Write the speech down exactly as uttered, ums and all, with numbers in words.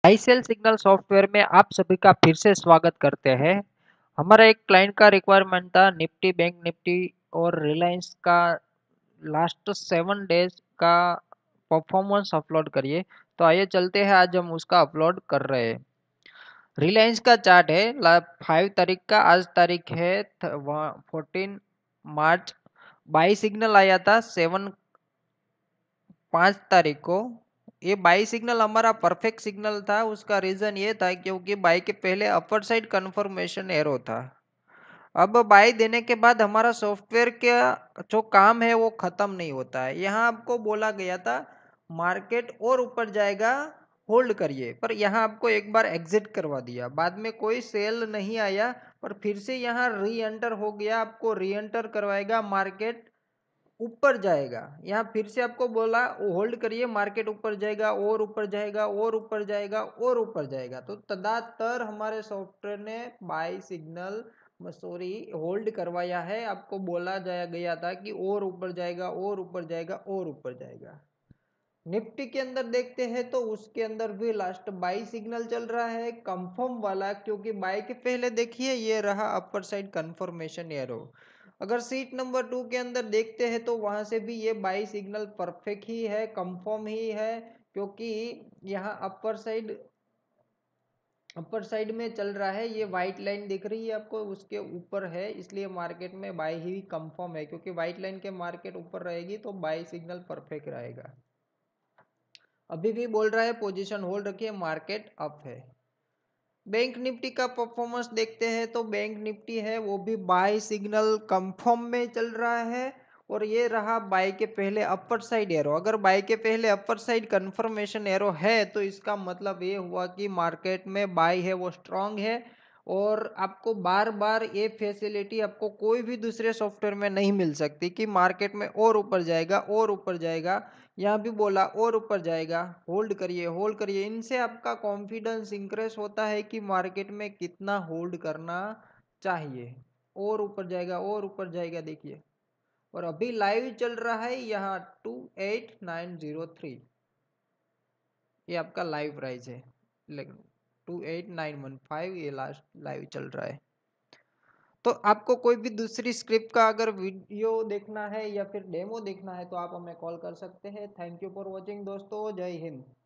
आई cell signal software में आप सभी का फिर से स्वागत करते हैं। हमारा एक क्लाइंट का रिक्वायरमेंट था निफ्टी, बैंक निफ्टी और रिलायंस का लास्ट सेवन डेज का परफॉर्मेंस अपलोड करिए। तो आइए चलते हैं, आज हम उसका अपलोड कर रहे हैं। रिलायंस का चार्ट है फाइव तारीख का, आज तारीख है फोर्टीन मार्च। बाई सिग्नल आया था सेवन पाँच तारीख को। ये बाई सिग्नल हमारा परफेक्ट सिग्नल था। उसका रीजन ये था क्योंकि बाई के पहले अपर साइड कंफर्मेशन एरो था। अब बाई देने के बाद हमारा सॉफ्टवेयर का जो काम है वो खत्म नहीं होता है। यहाँ आपको बोला गया था मार्केट और ऊपर जाएगा, होल्ड करिए, पर यहाँ आपको एक बार एग्जिट करवा दिया। बाद में कोई सेल नहीं आया, पर फिर से यहाँ री एंटर हो गया। आपको री एंटर करवाएगा, मार्केट ऊपर जाएगा। यहाँ फिर से आपको बोला होल्ड करिए, मार्केट ऊपर जाएगा और ऊपर जाएगा और ऊपर जाएगा और ऊपर जाएगा। तो तदातर हमारे सॉफ्टवेयर ने बाय सिग्नल सॉरी होल्ड करवाया है। आपको बोला जाया गया था कि और ऊपर जाएगा और ऊपर जाएगा और ऊपर जाएगा। निफ्टी के अंदर देखते हैं तो उसके अंदर भी लास्ट बाई सिग्नल चल रहा है, कंफर्म वाला, क्योंकि बाई के पहले देखिए ये रहा अपर साइड कंफर्मेशन एरो। अगर सीट नंबर टू के अंदर देखते हैं तो वहां से भी ये बाई सिग्नल परफेक्ट ही है, कंफर्म ही है, क्योंकि यहाँ अपर साइड अपर साइड में चल रहा है। ये व्हाइट लाइन दिख रही है आपको, उसके ऊपर है, इसलिए मार्केट में बाई ही कंफर्म है, क्योंकि व्हाइट लाइन के मार्केट ऊपर रहेगी तो बाई सिग्नल परफेक्ट रहेगा। अभी भी बोल रहा है पोजीशन होल्ड रखिए, मार्केट अप है। बैंक निफ्टी का परफॉर्मेंस देखते हैं तो बैंक निफ्टी है वो भी बाय सिग्नल कंफर्म में चल रहा है, और ये रहा बाय के पहले अपर साइड एरो। अगर बाय के पहले अपर साइड कंफर्मेशन एरो है तो इसका मतलब ये हुआ कि मार्केट में बाय है वो स्ट्रांग है। और आपको बार बार ये फैसिलिटी आपको कोई भी दूसरे सॉफ्टवेयर में नहीं मिल सकती कि मार्केट में और ऊपर जाएगा और ऊपर जाएगा। यहाँ भी बोला और ऊपर जाएगा, होल्ड करिए होल्ड करिए। इनसे आपका कॉन्फिडेंस इंक्रीज होता है कि मार्केट में कितना होल्ड करना चाहिए। और ऊपर जाएगा और ऊपर जाएगा देखिए। और अभी लाइव चल रहा है यहाँ two eight nine zero three, ये आपका लाइव प्राइस है, लेकिन two eight nine one five ये लास्ट लाइव चल रहा है। तो आपको कोई भी दूसरी स्क्रिप्ट का अगर वीडियो देखना है या फिर डेमो देखना है तो आप हमें कॉल कर सकते हैं। थैंक यू फॉर वॉचिंग दोस्तों, जय हिंद।